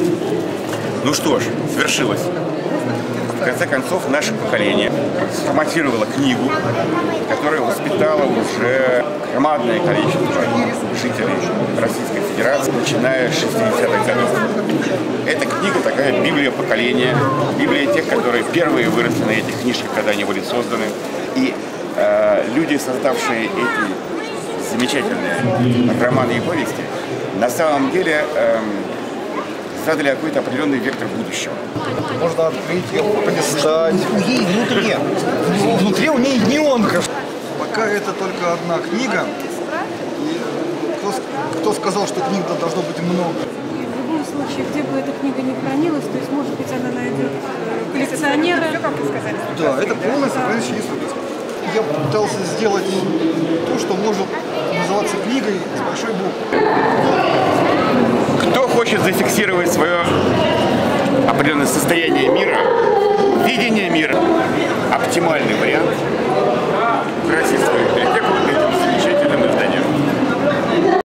Ну что ж, свершилось. В конце концов, наше поколение сформатировало книгу, которая воспитала уже громадное количество жителей Российской Федерации, начиная с 60-х годов. Эта книга такая библия поколения, библия тех, которые первые выросли на этих книжках, когда они были созданы. И люди, создавшие эти замечательные романы и повести, на самом деле задали какой-то определенный вектор будущего. Можно открыть ее, полистать. Ей внутри. Внутри у нее неонка. Пока это только одна книга. И кто сказал, что книг должно быть много? В любом случае, где бы эта книга не хранилась, то есть, может быть, она найдет коллекционера. Да, это полная сохраняющая история. Я пытался сделать то, что может называться книгой с большой буквы. Кто хочет зафиксировать свое определенное состояние мира, видение мира, оптимальный вариант, украсить свою